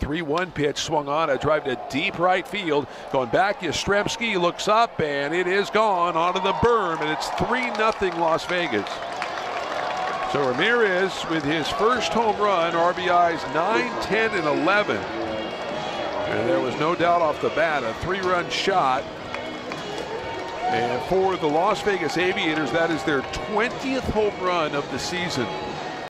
3-1 pitch swung on a drive to deep right field. Going back, Yastrzemski looks up, and it is gone onto the berm, and it's 3-0 Las Vegas. So Ramirez with his first home run, RBIs 9, 10, and 11. And there was no doubt off the bat, a 3-run shot. And for the Las Vegas Aviators, that is their 20th home run of the season.